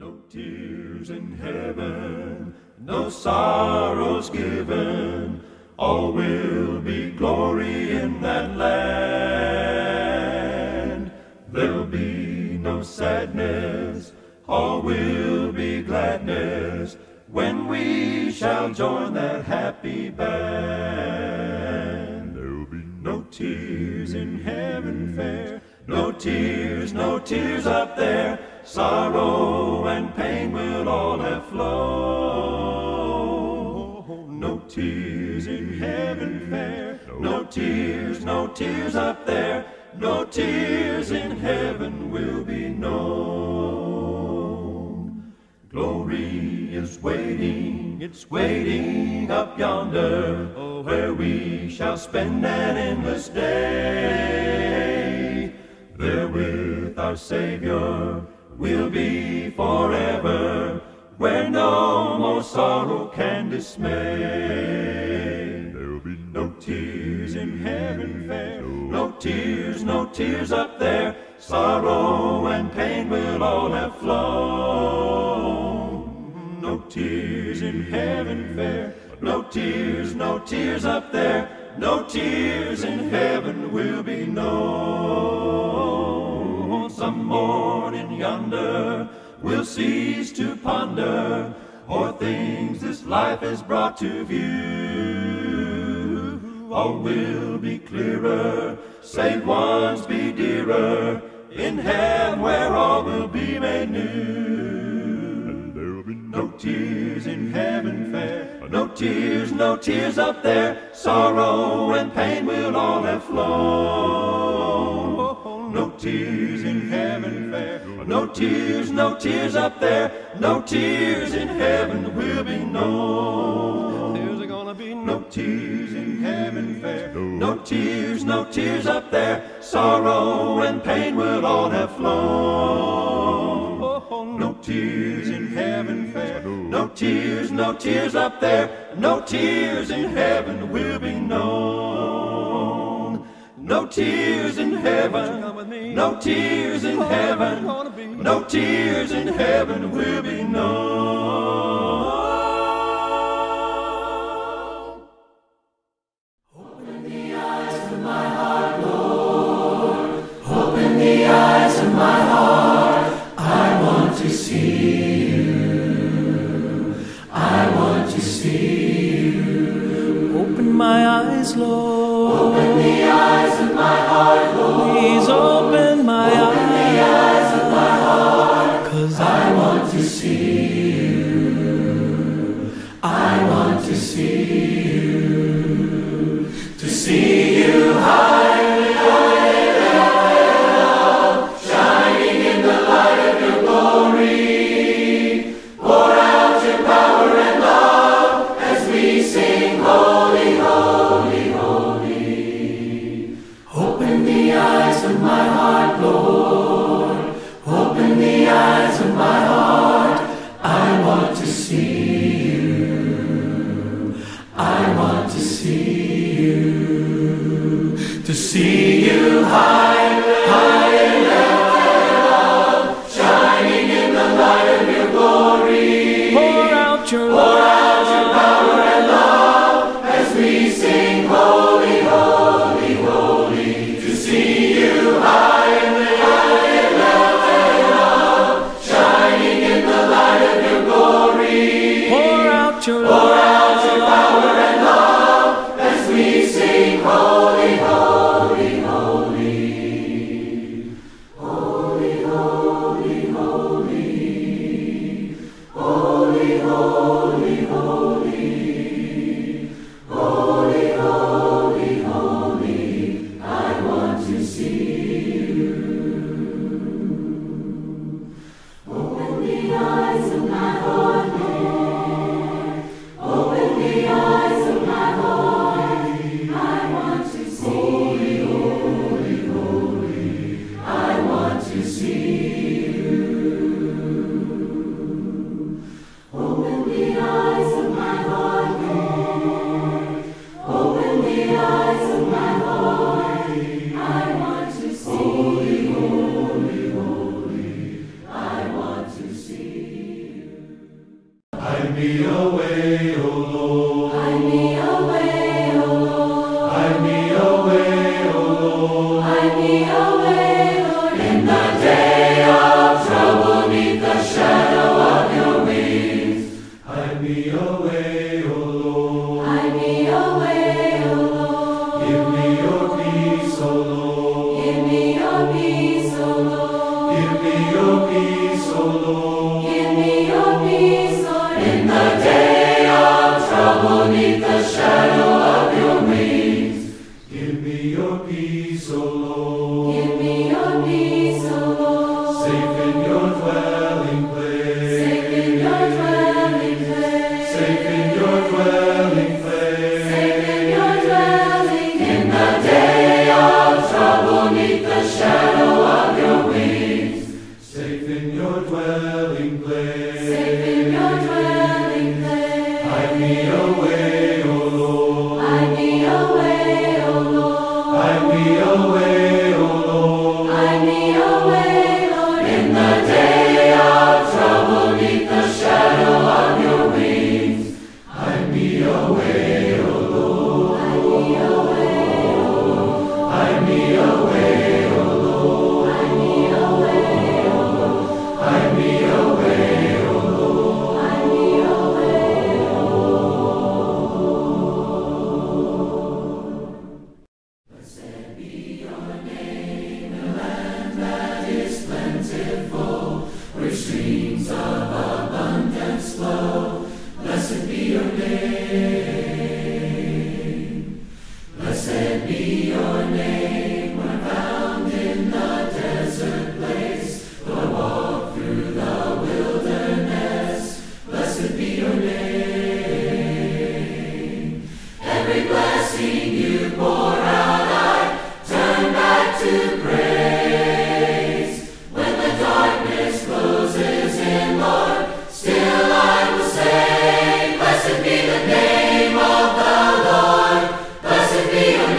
No tears in heaven, no sorrows given, all will be glory in that land. There'll be no sadness, all will be gladness, when we shall join that happy band. There'll be no tears in heaven fair, no tears up there, sorrow and pain will all have flown. No tears in heaven fair, no tears up there, no tears in heaven will be known. Glory is waiting, it's waiting up yonder, where we shall spend an endless day. There with our Savior we'll be forever, where no more sorrow can dismay. There'll be no tears in heaven fair, no tears up there, sorrow and pain will all have flown. No tears in heaven fair, no tears up there, no tears in heaven will be known. Some morning yonder we'll cease to ponder o'er things this life has brought to view. All will be clearer, saved ones be dearer, in heaven where all will be made new. And there'll be no tears in heaven fair, no tears up there, sorrow and pain will all have flown. No tears in heaven fair, no tears up there, no tears in heaven will be known. There's gonna be no tears in heaven fair, no tears up there, sorrow and pain will all have flown. No tears in heaven fair, no tears up there, no tears in heaven will be known. No tears in heaven, no tears in heaven, no tears in heaven will be known. Open the eyes of my heart, Lord. Open the eyes of my heart. I want to see you. I want to see you. Open my eyes, Lord. Open the eyes of my heart, Lord. Please open my eyes. Open the eyes of my heart. 'Cause I want to see you. I want to see you. To see you high and lifted up, shining in the light of your glory. Pour out your power and love as we sing, holy, holy, holy. Open the eyes of my heart, Lord. Open the eyes of my heart. I want to see you. I want to see you. To see you high, high and lifted up, shining in the light of your glory. pour out your Pour love. out your power and love as we sing, holy, holy, holy. To see you high and lifted up, shining in the light of your glory. Pour out your Pour love. out your power and love as we sing, holy, holy, holy. Hide me away, O Lord. Hide me away, O Lord. Hide me away, O Lord. Hide me away, Lord, in the day of trouble, 'neath the shadow of your wings. Hide me away, O Lord. Hide me away, O Lord. Give me your peace, O Lord. Give me your peace, O Lord. Give me your peace, O Lord. Give me your peace, Lord, in the day of trouble, 'neath the shadow of your wings. Give me your peace, O Lord. Give me your peace, O Lord. Safe in your dwelling place. Safe in your dwelling place. Safe in your dwelling place. Safe in your dwelling in the day of trouble, 'neath the shadow of your wings. Safe in your dwelling place. Safe in your dwelling place. Hide me away, O Lord. Hide me away, O Lord. Hide me away, O Lord. Hide me away, Lord, in the day of trouble, 'neath the shadow of your wings. Hide me away, O Lord. Hide me away, O Lord. Hide me away, O Lord. Hide me away, O Lord. Hide me away, O Lord. Hide me away, O Blessed be your name, the land that is plentiful, where streams of abundance flow. Blessed be your name. Blessed be your name, when found in the desert place, though I walk through the wilderness. Blessed be your name. Every blessing you pour out, I turn back to praise. When the darkness closes in, Lord, still I will say, blessed be the name of the Lord. Blessed be your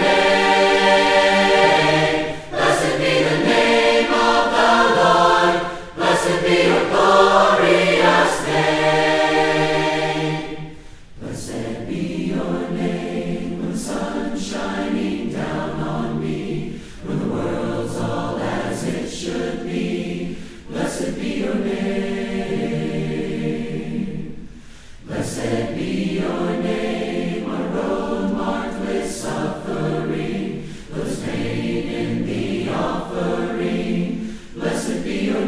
name. Blessed be the name of the Lord. Blessed be your glorious name. Blessed be your name, when the sun's shining down on me, when the world's all as it should be. Blessed be your name. Blessed be your name, a road marked with suffering, those pain in the offering. Blessed be your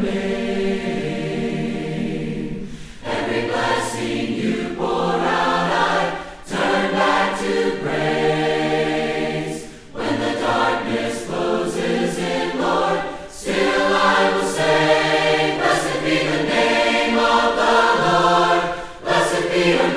name. Every blessing you pour out, I turn back to praise. When the darkness closes in, Lord, still I will say, blessed be the name of the Lord. Blessed be your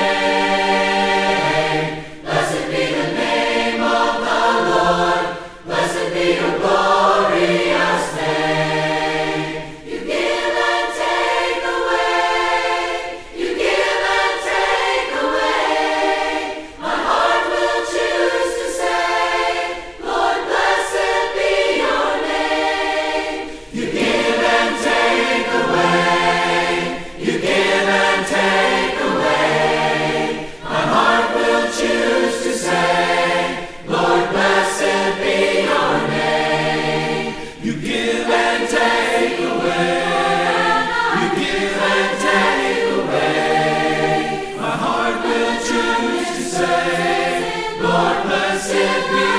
name. Blessed be the name of the Lord. Blessed be your glorious name. You give and take away. You give and take away. My heart will choose to say, Lord, blessed be your name. You give and take away. You give and take away. My heart will choose to say, Lord, blessed be your name. You give and take away. You give and take away. My heart will choose to say, Lord, blessed be